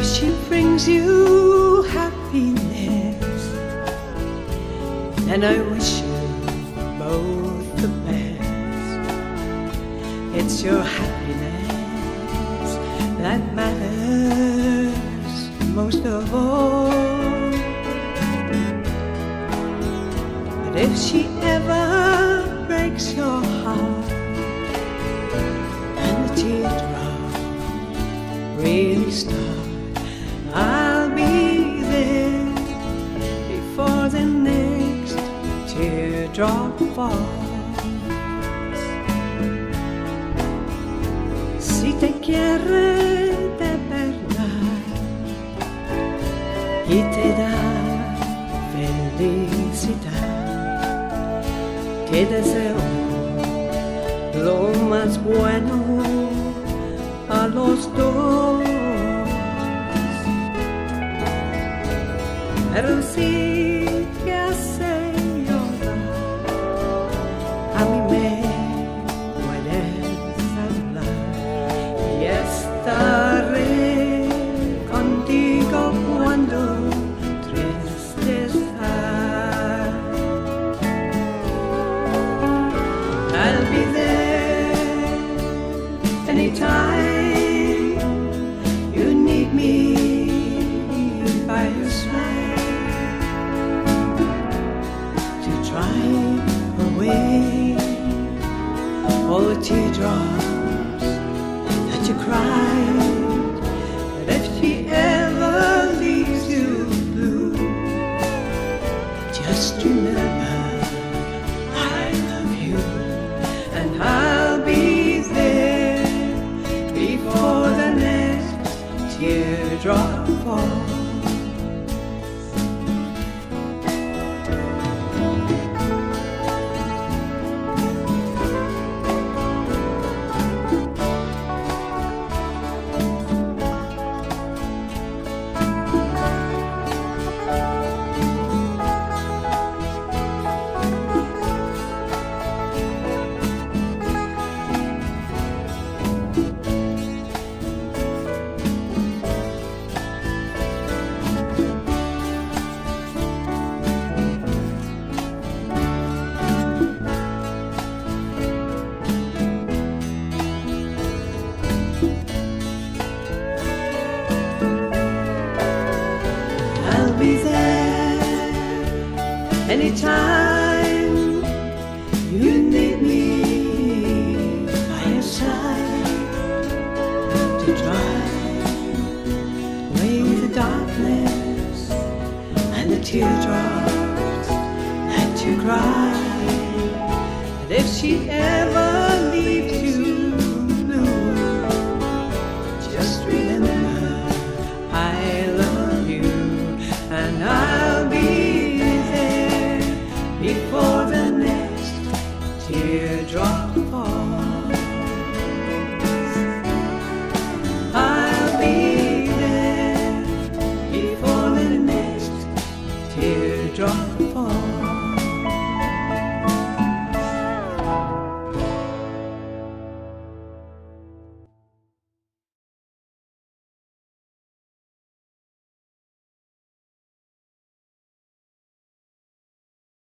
she brings you happiness, then I wish you both the best. It's your happiness that matters most of all. But if she ever breaks your heart and the teardrop really start, I'll be there before the next teardrop falls. Si te quiere de verdad y te da felicidad, te deseo lo más bueno a los dos. Pero si te hace llorar, a mí me puedes hablar y estaré contigo cuando triste estás. I'll be there anytime you need me by your side. Away all the teardrops that you cried. But if she ever leaves you blue, just remember I love you, and I'll be there before the next teardrop falls. Anytime you need me by your side to drive away the darkness and the teardrops that you cry. And if she ever leaves you blue, just remember I love you, and I'll be before the next teardrop falls. I'll be there before the next teardrop falls.